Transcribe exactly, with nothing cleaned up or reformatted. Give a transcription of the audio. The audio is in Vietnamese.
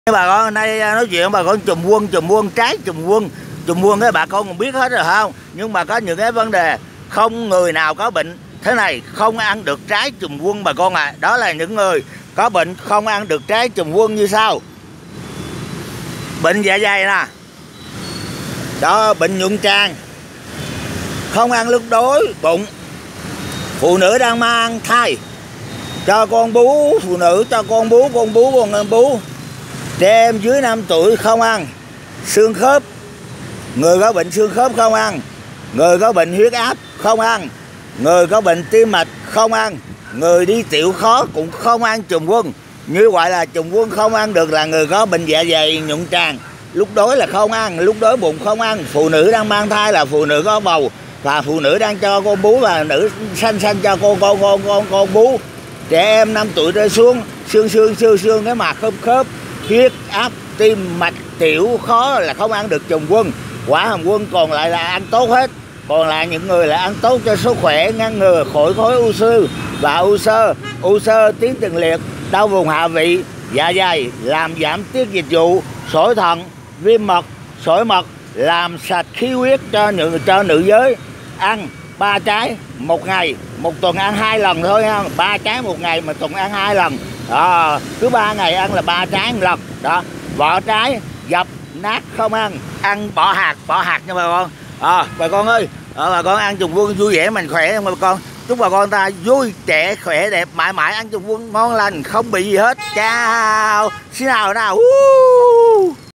Bà con hôm nay nói chuyện bà con chùm quân chùm quân trái chùm quân chùm quân cái bà con còn biết hết rồi không, nhưng mà có những cái vấn đề không người nào có bệnh thế này không ăn được trái chùm quân bà con ạ. À. Đó là những người có bệnh không ăn được trái chùm quân như sau: bệnh dạ dày nè, đó, bệnh nhuận tràng, không ăn lúc đói bụng, phụ nữ đang mang thai cho con bú, phụ nữ cho con bú, con bú con em bú, trẻ em dưới năm tuổi không ăn, xương khớp, người có bệnh xương khớp không ăn, người có bệnh huyết áp không ăn, người có bệnh tim mạch không ăn, người đi tiểu khó cũng không ăn chùm quân. Như vậy là chùm quân không ăn được là người có bệnh dạ dày nhuận tràng, lúc đói là không ăn, lúc đói bụng không ăn, phụ nữ đang mang thai là phụ nữ có bầu và phụ nữ đang cho con bú và nữ sanh sanh cho con con con con con bú, trẻ em năm tuổi trở xuống, xương xương xương xương cái mặt khớp khớp, huyết áp, tim mạch, tiểu khó là không ăn được chùm quân. Quả hồng quân còn lại là ăn tốt hết, còn lại những người là ăn tốt cho sức khỏe, ngăn ngừa khỏi khối u xơ và u sơ, u sơ tiến tiền liệt, đau vùng hạ vị, dạ dày, làm giảm tiết dịch vụ, sỏi thận, viêm mật, sỏi mật, làm sạch khí huyết cho nữ cho nữ giới. Ăn ba trái một ngày, một tuần ăn hai lần thôi ha, ba trái một ngày mà tuần ăn hai lần. À, cứ ba ngày ăn là ba trái một lần. Đó, vỏ trái dập nát không ăn, ăn bỏ hạt, bỏ hạt nha bà con. À, bà con ơi, à, bà con ăn chùm quân vui vẻ mạnh khỏe không bà con. Chúc bà con ta vui trẻ khỏe đẹp mãi mãi, ăn chùm quân ngon lành không bị gì hết. Chào, xin nào nào.